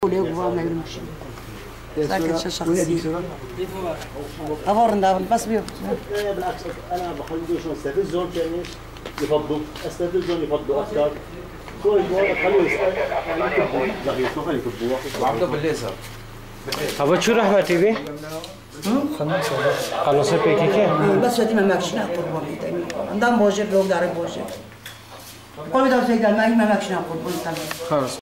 ولا يقوى ما يمشي ساكت شخصي أفورنا بس بيو بالعكس أنا بخليه شو استفزهم كأني يفضوا استفزهم يفضوا أكثر شوي شوي خليه يسأل يعني يكبوا زغير خليه يكبوا عبده بالليزر أبغى شو رح بتيجي؟ خلص بيتك بس هذه ما ماكشنا قربان تاني عندهم بوجر لوگ داره بوجر كل ده سيد ما هي ما ماكشنا قربان تاني خلاص